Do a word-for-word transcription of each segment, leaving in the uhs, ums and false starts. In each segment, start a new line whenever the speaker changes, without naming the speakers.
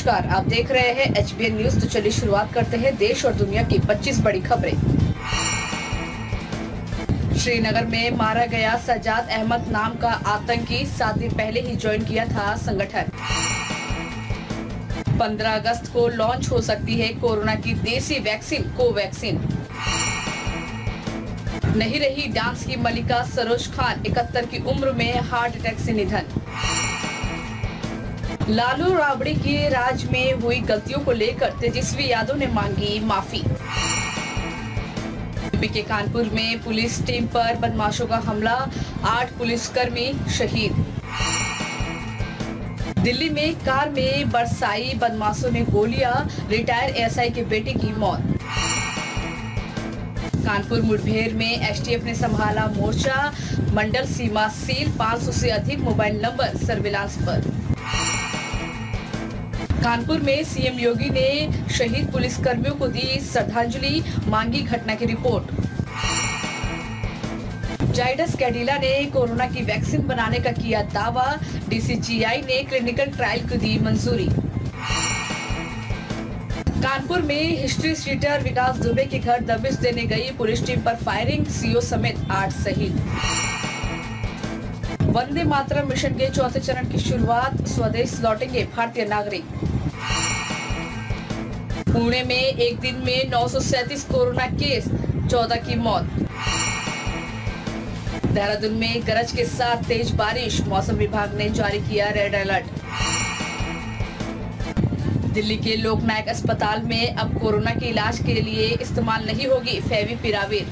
नमस्कार, आप देख रहे हैं एच बी एन न्यूज। तो चलिए शुरुआत करते हैं देश और दुनिया की पच्चीस बड़ी खबरें। श्रीनगर में मारा गया सज्जाद अहमद नाम का आतंकी, सात दिन पहले ही ज्वाइन किया था संगठन। पंद्रह अगस्त को लॉन्च हो सकती है कोरोना की देसी वैक्सीन कोवैक्सीन। नहीं रही डांस की मलिका सरोज खान, इकहत्तर की उम्र में हार्ट अटैक से निधन। लालू राबड़ी के राज में हुई गलतियों को लेकर तेजस्वी यादव ने मांगी माफी। यूपी के कानपुर में पुलिस टीम पर बदमाशों का हमला, आठ पुलिसकर्मी शहीद। दिल्ली में कार में बरसाई बदमाशों ने गोलियां, रिटायर एस आई के बेटे की मौत। कानपुर मुठभेड़ में एस टी एफ ने संभाला मोर्चा, मंडल सीमा सील, पाँच सौ से अधिक मोबाइल नंबर सर्विलांस पर। कानपुर में सी एम योगी ने शहीद पुलिसकर्मियों को दी श्रद्धांजलि, मांगी घटना की रिपोर्ट। जाइडस कैडिला ने कोरोना की वैक्सीन बनाने का किया दावा, डी सी जी आई ने क्लिनिकल ट्रायल को दी मंजूरी। कानपुर में हिस्ट्री शीटर विकास दुबे के घर दबिश देने गई पुलिस टीम पर फायरिंग, सी ओ समेत आठ शहीद। वंदे मातरम मिशन के चौथे चरण की शुरुआत, स्वदेश लौटेंगे भारतीय नागरिक। पुणे में एक दिन में नौ सौ सैंतीस कोरोना केस, चौदह की मौत। देहरादून में गरज के साथ तेज बारिश, मौसम विभाग ने जारी किया रेड अलर्ट। दिल्ली के लोकनायक अस्पताल में अब कोरोना के इलाज के लिए इस्तेमाल नहीं होगी फेविपिराविर।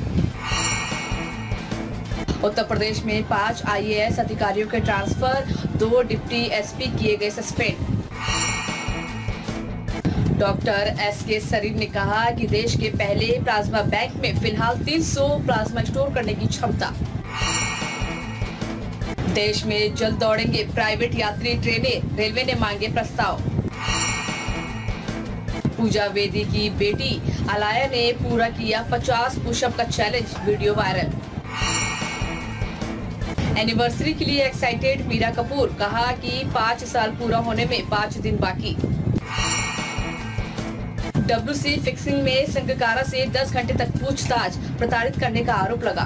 उत्तर प्रदेश में पांच आई ए एस अधिकारियों के ट्रांसफर, दो डिप्टी एस पी किए गए सस्पेंड। डॉक्टर एस के सरीन ने कहा कि देश के पहले प्लाज्मा बैंक में फिलहाल तीन सौ प्लाज्मा स्टोर करने की क्षमता। देश में जल्द दौड़ेंगे प्राइवेट यात्री ट्रेनें, रेलवे ने मांगे प्रस्ताव। पूजा वेदी की बेटी अलाया ने पूरा किया पचास पुशअप का चैलेंज, वीडियो वायरल। एनिवर्सरी के लिए एक्साइटेड मीरा कपूर, कहा कि पाँच साल पूरा होने में पाँच दिन बाकी। डब्ल्यू सी फिक्सिंग में संगकारा से दस घंटे तक पूछताछ, प्रताड़ित करने का आरोप लगा।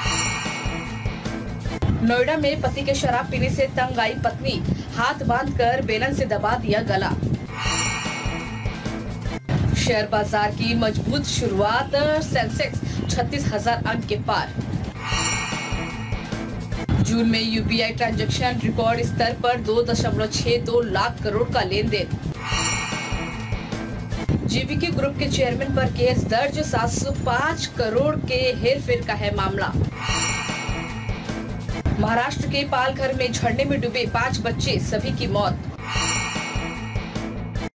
नोएडा में पति के शराब पीने से तंग आई पत्नी, हाथ बांधकर बेलन से दबा दिया गला। शेयर बाजार की मजबूत शुरुआत, सेंसेक्स छत्तीस हजार अंक के पार। जून में U P I transaction record स्तर पर दो दशमलव छह दो लाख करोड़ का लेन देन। जी वी के ग्रुप के चेयरमैन पर केस दर्ज, सात सौ पाँच करोड़ के हेरफेर का है मामला। महाराष्ट्र के पालघर में झरने में डूबे पांच बच्चे, सभी की मौत।